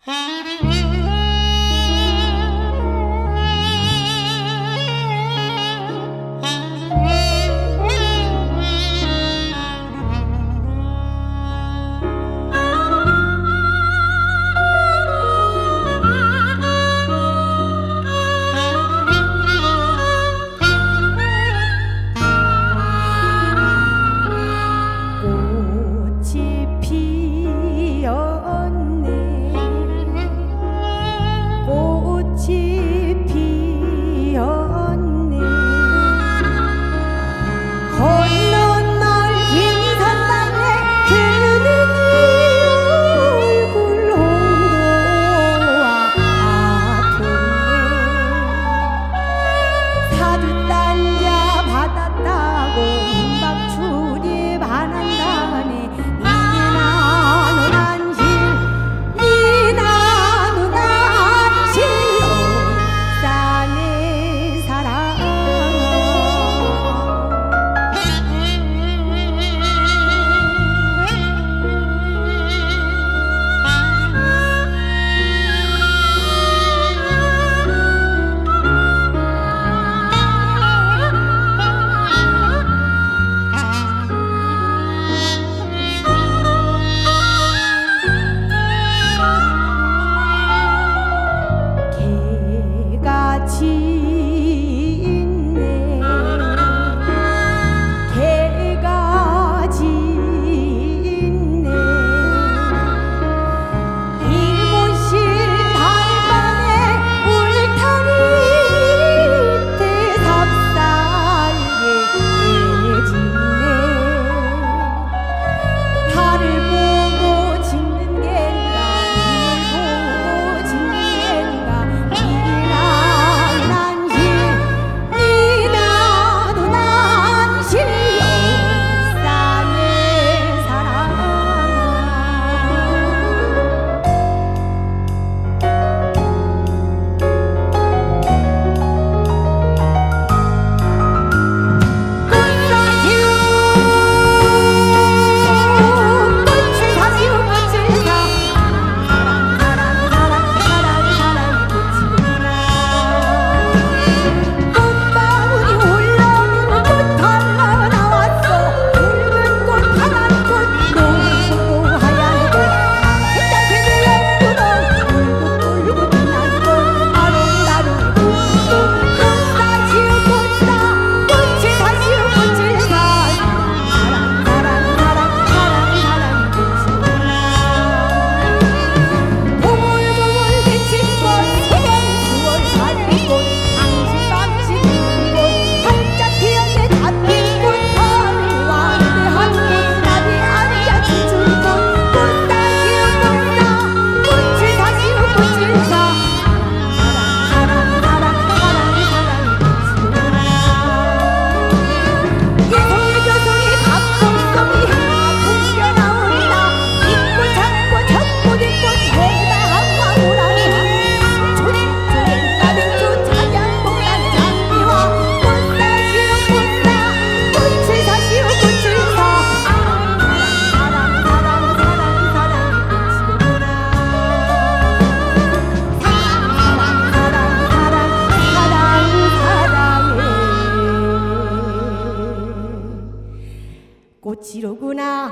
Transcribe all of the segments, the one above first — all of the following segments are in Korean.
꽃이로구나.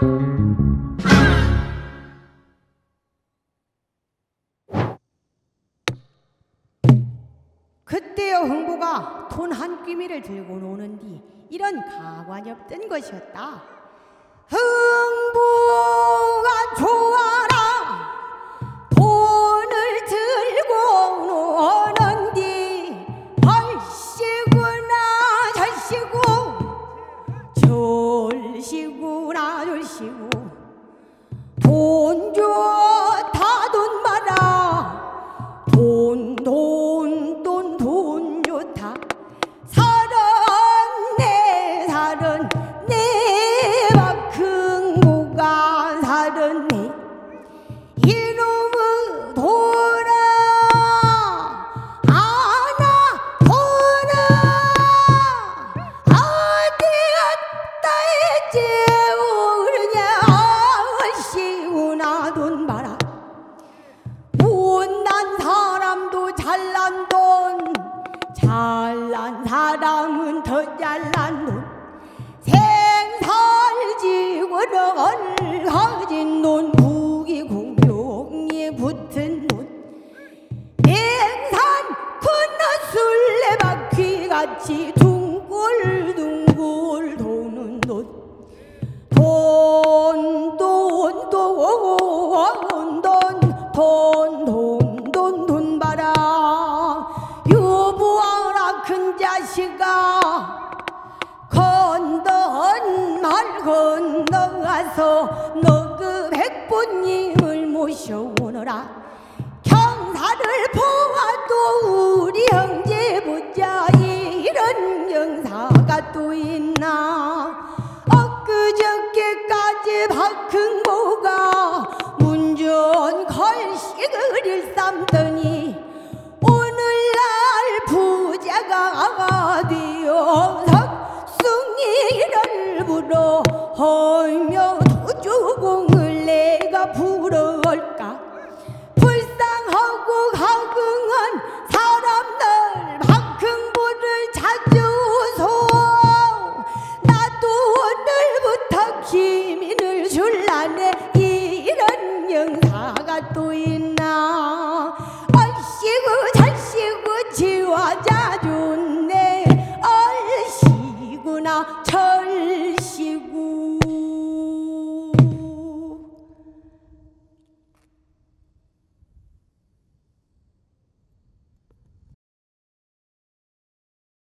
그때여 흥부가 돈 한 끼미를 들고 노는 뒤 이런 가관이 없던 것이었다. 흥부가 좋아라 돈을 들고 노는 뒤 절시구나 절시구 절시구나 절시구 돈 좋다 돈 많아 돈 좋다 살은 내 박 흥부가 살은 내 잘난 사람은 더 잘난 돈 생살지구를 가진 돈 국이 공룡이 붙은 돈 맹산 군너술래바퀴같이 둥글둥글 도는 돈 돈 봐라 유부하라 큰 자식아 건넌 말 건너가서 너 그 백부님을 모셔오너라 경사를 보아도 우리 형제 보자 이런 경사가 또 있나 엊그저께까지 박흥보가 운전 걸식을 삼더니 오늘날 부자가 되어서 숭이를 불어 헐며 도주공을 내가 부를까 불쌍하고 가긍한 사람들 박흥부를 찾으소 나도 오늘부터 기민을 줄라네 이런 영사가 또 있나 얼씨구 잘씨구 지화자 좋네 얼씨구나